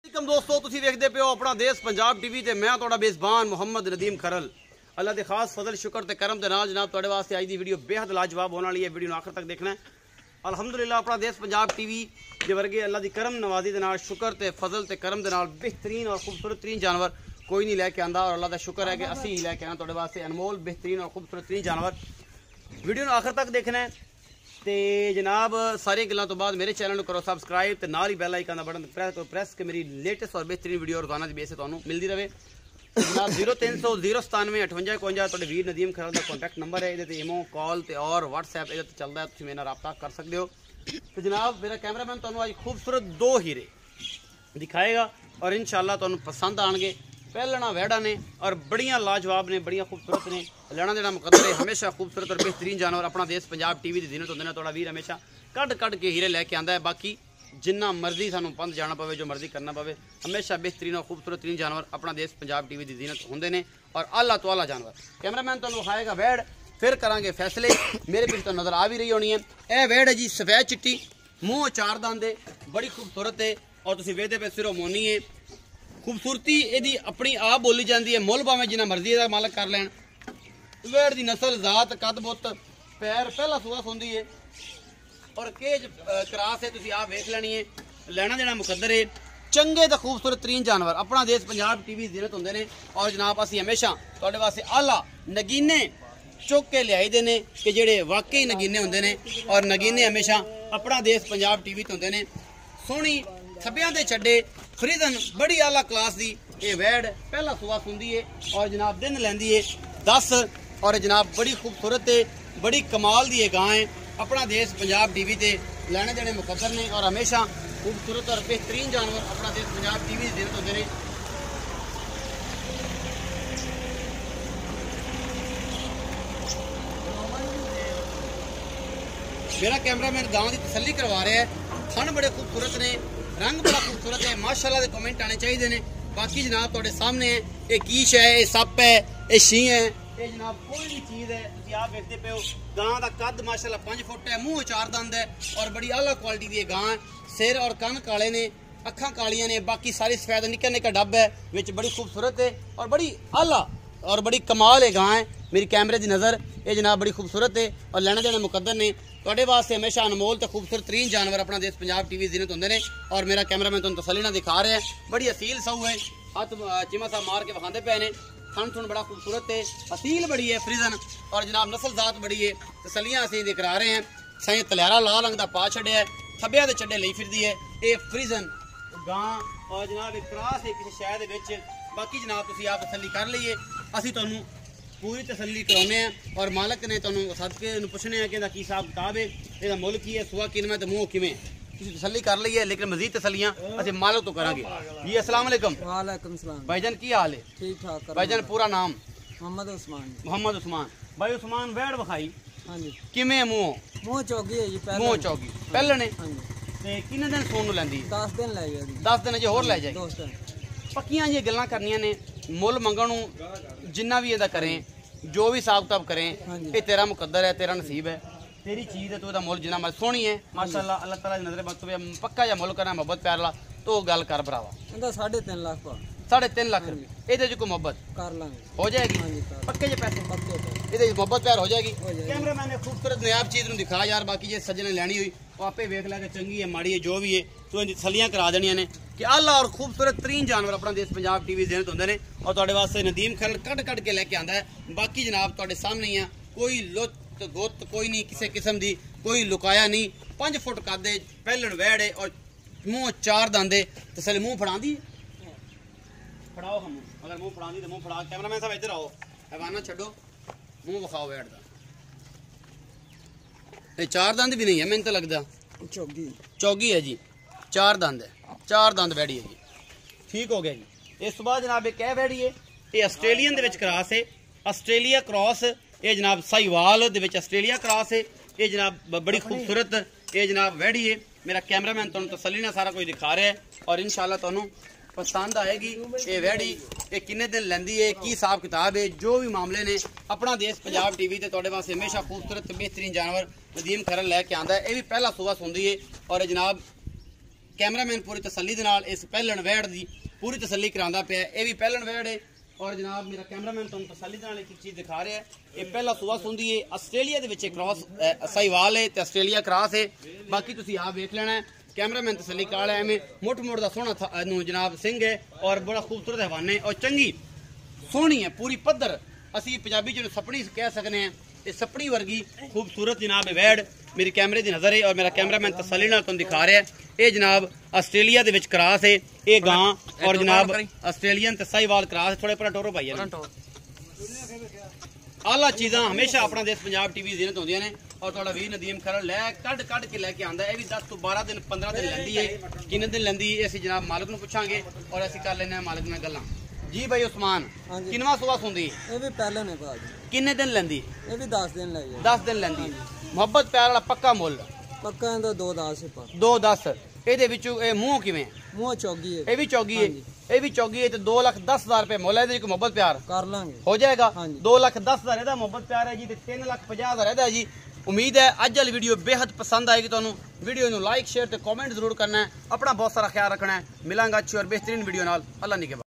दोस्तों तुसी देखते पे हो अपना देश पंजाब टीवी ते मैं तुहाडा मेज़बान मुहम्मद नदीम खरल। अल्लाह के खास फजल शुक्र ते करम दे नाल जनाब तुहाडे वास्ते आज दी वीडियो बेहद लाजवाब होने वाली है। वीडियो आखिर तक देखना है। अल्हम्दुलिल्लाह अपना देश पंजाब टीवी के वर्गे अल्लाह की करम नवाजी दे नाल शुक्र ते फजल ते करम दे नाल बेहतरीन और खूबसूरत तरीन जानवर कोई नहीं लैके आंदा और अल्लाह का शुक्र है कि असी ही लैके आना तुहाडे वास्ते अनमोल बेहतरीन और खूबसूरत तरीन जानवर। वीडियो आखिर तक देखना है ते जनाब सारी गल्लां तो बाद मेरे चैनल करो सबसक्राइब ते नाल ही बैल आइकन दा बटन प्रेस के मेरी लेटेस्ट और बेहतरीन वीडियो रोजाना की बेस से तुहानू मिलती रहे। जनाब 0300 097 58 51 तुहाडे वीर नदीम खरल दा कॉन्टैक्ट नंबर है। ये इमो कॉल ते और व्हाट्सएप ये चलता है, तुसीं मेरे नाल राबता कर सकते हो। तो जनाब मेरा कैमरामैन तुहानू आज खूबसूरत दो हीरे दिखाएगा और इंशाअल्लाह तुहानू पसंद आएंगे। पहलना वैड़ा ने और बड़ियाँ लाजवाब ने, बड़ियाँ खूबसूरत ने। लेना देना मुकद्दर है, हमेशा खूबसूरत और बेहतरीन जानवर अपना देश पंजाब टीवी की जीनत होंगे। थोड़ा वीर हमेशा कट के हीरे लैके आंदा है। बाकी जिन्ना मर्जी सानू पंथ जाना पवे, जो मर्जी करना पवे, हमेशा बेहतरीन और खूबसूरत तरीन जानवर अपना देश पंजाब टीवी की जीनत होंगे ने और आला तो आला जानवर। कैमरामैन तुहानू विखाएगा वैड़, फिर करांगे फैसले। मेरे पीछे तो नज़र आ भी रही होनी है। यह वैड़ है जी सफेद चिट्टी, मूँह चार दंद है, बड़ी खूबसूरत है और तुसीं वेखदे पे सिरों मोनी है। खूबसूरती यदि अपनी आप बोली जाती है, मुल भावें जिन्ना मर्जी का मालक कर लैन। वेड़ की नस्ल जात कद बुत पैर पहला सूआ सुंदी है और केज क्रास है, तुसीं आप वेख लैनी है। लेना देना मुकद्दर है। चंगे तो खूबसूरत तरीन जानवर अपना देश पंजाब टीवी जीनत होंगे ने और जनाब असीं हमेशा तुहाडे वास्ते आला नगीने चुक के लियाई दे ने कि जेड़े वाकई नगीने होंगे ने और नगीने हमेशा अपना देश पंजाब टीवी ते होंगे ने। सोहनी थब्बियां दे छड्डे फ्रीजन बड़ी आला क्लास दी ये वैड़ पहला सुआ सुंदी है और जनाब दिन लैंदी है 10 और जनाब बड़ी खूबसूरत है, बड़ी कमाल दी गां है। अपना देश पंजाब टीवी ते लेने देने मुकद्दर ने और हमेशा खूबसूरत और बेहतरीन जानवर अपना देश पंजाब टीवी से होते हैं। मेरा कैमरामैन गांव की तसल्ली करवा रहा है। थन बड़े खूबसूरत ने, रंग बड़ा खूबसूरत है, माशाल्लाह के कमेंट आने चाहिए ने। बाकी जनाब तुहाडे सामने है, ये कीश है, ये सप है, ये शीं है, ये जनाब कोई भी चीज़ है। तुसीं आप देखते पे हो गां का कद माशाल्लाह 5 फुट है, मूँह चार दंद है और बड़ी आला क्वालिटी की गां है। सिर और कन काले ने, अखां कालियां ने, बाकी सारी सफेद निक्का निक्का डब है, विच बड़ी खूबसूरत है और बड़ी आला और बड़ी कमाल है गां है। मेरी कैमरे की नज़र ये जनाब बड़ी खूबसूरत है और लेना देना मुकद्दर ने। तुहाडे वास्ते हमेशा अनमोल तो खूबसूरत तरीन जानवर अपना देश पंजाब टीवी जीनत होंगे ने और मेरा कैमरामैन तुहानू तसल्ली नाल दिखा रहा है। बड़ी असील सऊ है, हथ चिमा सा मार के विखांदे पे ने। थन थुन बड़ा खूबसूरत है, असील बड़ी है फ्रीजन और जनाब नस्ल जात बड़ी है। तसलियां असीं दिखा रहे हैं। साईं तलियारा लाल रंग का पा छड्या है, थब्बिया दे चड्डे लई फिरदी है। ये फ्रीजन गां और जनाब एक क्रास है किसी शहर दे विच। बाकी जनाब तुसीं आप तसल्ली कर लईए, असीं तुहानू पूरी तसल्ली कराने हैं और मालक ने तुहानू सदके पुछने हैं कि की हिसाब किताब है, इसका मुल की है, सुआ किनमें तो मूँह किवें, तसल्ली कर ली है। लेकिन मजीद तसलियां असं मालक तो करांगे। जी अस्सलाम वालेकुम। वालेकुम सलाम भाईजान की हाल है? ठीक ठाक। भाईजान पूरा नाम? मोहम्मद उस्मान। मोहम्मद उस्मान। भाई उस्मान वैड़ विखाई हाँ जी। किवें मूँह चौगी है जी, मूँह चौगी पहले हाँ जी। ते किन्ने दिन सोन नूं लैंदी? 10 दिन लै गया जी। 10 दिन जे होर लै जाएगी। 2 दिन पक्कियां जी गल्लां करनियां ने। मुल मंगण नूं जिन्ना भी इहदा करें, जो भी हिसाब किताब करें, ये तेरा मुकद्दर है, तेरा नसीब है, तेरी चीज़ है। तू इहदा मुल जिन्ना मर्जी सोहनी है माशाअल्लाह, अल्लाह ताला दी नज़र बस पक्का जा मुल करना मोहब्बत प्यार ला तो गल कर भरावा। इहदा 3.5 लाख पा 3.5 लाख रुपये ये जो कोई मोहब्बत कर लांगे हो जाएगी। हाँ जी, पक्के जे पैसे पक्के ये मोहब्बत प्यार हो जाएगी। जाएगी। कैमरा मैंने खूबसूरत नायाब चीज़ नूं दिखा यार। बाकी जे सज्जन ने लैनी हुई वो आपे वेख लै कि चंगी है माड़ी है जो भी है, तो इनकी तसल्लियां करा देनियां ने कि आला और खूबसूरत तरीन जानवर अपना देश पंजाब टीवी जीनत होंगे ने और तुहाडे वास्ते नदीम खरल कट के लैके आंदा है। बाकी जनाब तुहाडे सामने ही है, कोई लुत्त गुत्त कोई नहीं किसी किस्म की, कोई लुकाया नहीं। 5 फुट कद है, पहलण वैड़ है और मूँह 4 दंद है। तसल्ली मूँह फड़ांदी फड़ाओ हम, अगर मुंह फड़ा दी तो मुंह फड़ा। कैमरामैन साहब इधर आओ, हैवाना छड्डो, मुंह विखाओ वैड़ दा। ये 4 दंद भी नहीं है, मैंने तो लगता चौगी है जी। 4 दंद है, 4 दंद वैड़ी है जी। ठीक हो गया जी। इस तो बाद जनाब एक वैड़ी है, ये आस्ट्रेलियन दे विच क्रॉस है, आस्ट्रेलिया क्रॉस। ये जनाब साहिवाल दे विच आस्ट्रेलिया क्रॉस है। ये जनाब बड़ी खूबसूरत ये जनाब वैड़ी है। मेरा कैमरामैन तुहानू तसल्ली नाल सारा कुछ दिखा रहा है और इंशाअल्लाह तुहानू पसंद आएगी। ये वैड़ी ये किन्ने दिन लैंदी है, की हिसाब किताब है, जो भी मामले ने अपना देश पंजाब टीवी ते तुहाडे वास्ते हमेशा खूबसूरत बेहतरीन जानवर नदीम खरल लैके आंदा है। ये भी पहला सुबह सुंदी है और जनाब कैमरामैन पूरी तसल्ली दे नाल इस पहलन वैड़ दी पूरी तसल्ली करांदा पिया। ये भी पहलन वैड़ है और जनाब मेरा कैमरामैन तुहानू तसल्ली दे नाल एक चीज़ दिखा रहा है। ये पहला सूआ सुंदी है आस्ट्रेलिया दे विच क्रॉस साहिवाल है ते आस्ट्रेलिया क्रॉस है। बाकी तुसीं आप वेख लेना है। कैमरामैन तसल्ली कर रहा है एवं मुठ मुठ का सोहना जनाब सिंह है और बड़ा खूबसूरत हवाने और चंगी सोहनी है पूरी पद्धर असी पंजाबी जो सपनी कह सकते हैं। ये सपनी वर्गी खूबसूरत जनाब वैड़ मेरी कैमरे की नज़र है और मेरा कैमरामैन तसल्ली नाल तुहानू दिखा रहा है। ये जनाब आस्ट्रेलिया दे विच क्रॉस है ये गां और जनाब आस्ट्रेलियन ते साहिवाल क्रॉस है। थोड़े पर टोरो भाई आला चीज़ां हमेशा अपना देश पंजाब टीवी ज़िनत होंदियां ने और थोड़ा वीर नदीम खरल लै कढ़ के लैके आंदा है। ये भी 10 तो 12 दिन 15 दिन लैंदी है। किन्ने दिन लैंदी है असीं जनाब मालिक नूं पुछांगे और असीं कर लैने मालिक नाल गल्लां। जी भाई उस्मान किनवा सुबह सुंदी ये भी पहले ने भाजी किन्ने दिन लैंदी? ये भी 10 दिन लगे 10 दिन लैंदी। मोहब्बत प्यार वाला पक्का मुੱਲ पक्का है तो 2-10 है पर 2-10। ਇਹਦੇ ਵਿੱਚੋਂ ਇਹ ਮੂੰਹ ਕਿਵੇਂ? मुंह चौगी है ਇਹ ਵੀ ਚੌਗੀ ਹੈ ਇਹ ਵੀ ਚੌਗੀ ਹੈ ਤੇ 2,10,000 ਰੁਪਏ ਮੁੱਲ ਹੈ। ਇਹਦੇ ਵਿੱਚ ਮੁਹੱਬਤ ਪਿਆਰ कर लांगे ਹੋ ਜਾਏਗਾ। ਹਾਂਜੀ। 2,10,000 ਇਹਦਾ ਮੁਹੱਬਤ ਪਿਆਰ ਹੈ ਜੀ ਤੇ 3,50,000 ਇਹਦਾ ਜੀ। उम्मीद है अज वाली वीडियो बेहद पसंद आएगी। तो वीडियो को लाइक शेयर तो कमेंट जरूर करना है। अपना बहुत सारा ख्याल रखना है। मिलांगा अच्छी और बेहतरीन वीडियो नाल। अल्लाह निगहबान।